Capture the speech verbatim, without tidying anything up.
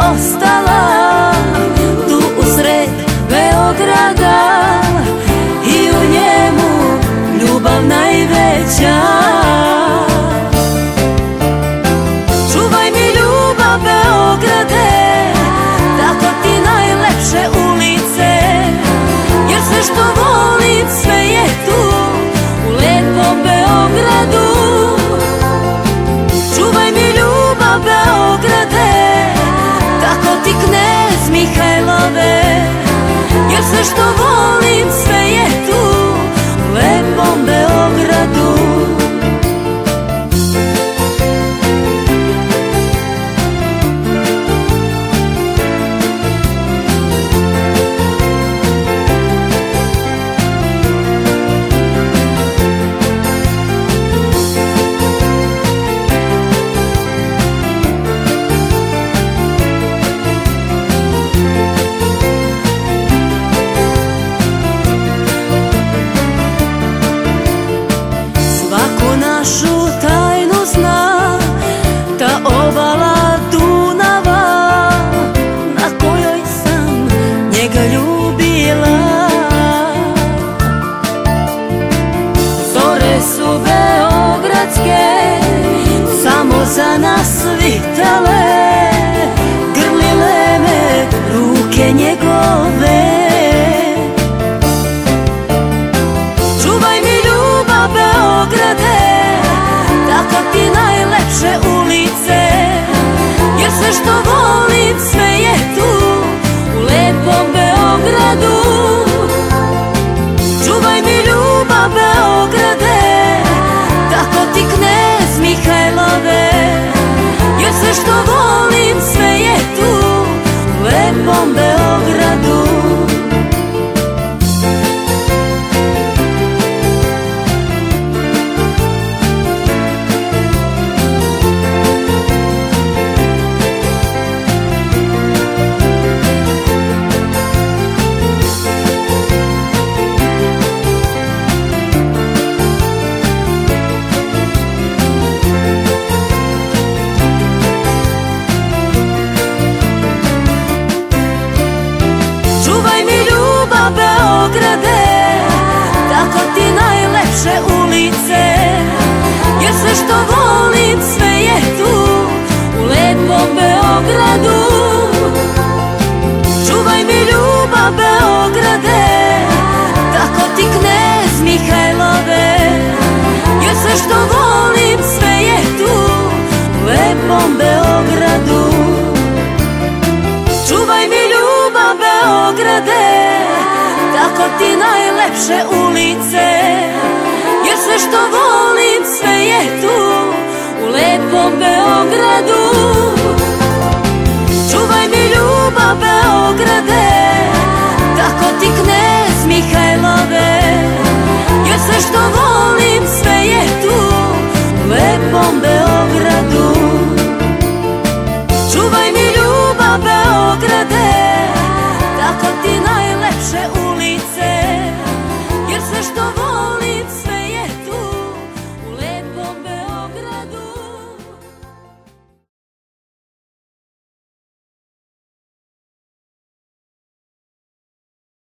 ostala tu usred Beograda i u njemu ljubav najveća. Čuvaj mi ljubav Beograde, tako ti najlepše ulice, jer sve što volim sve je tu u lepom Beogradu. Čuvaj mi ljubav Beograde, tako ti knez Mihajlove, jer sve što volim sve je tu u lepom Beogradu. Našu tajnu zna ta obala Dunava, na kojoj sam njega ljubila. Zore su beogradske samo za nas svitale, grlile me ruke njegove. Čuvaj mi ljubav Beograde, tako ti najlepše ulice, jer sve što volim sve je tu u lepom Beogradu. Čuvaj mi ljubav Beograde, tako ti knez Mihajlove, jer sve što volim sve je tu u lepom Beogradu. Beograde, tako ti najlepše ulice, jer sve što volim sve je tu u lepom Beogradu. Čuvaj mi ljubav Beograde, tako ti knez Mihajlove, jer sve što volim sve je tu u lepom Beogradu. Čuvaj mi ljubav Beograde, tako ti najlepše ulice, jer sve što volim sve je tu u lepom Beogradu. Čuvaj mi ljubav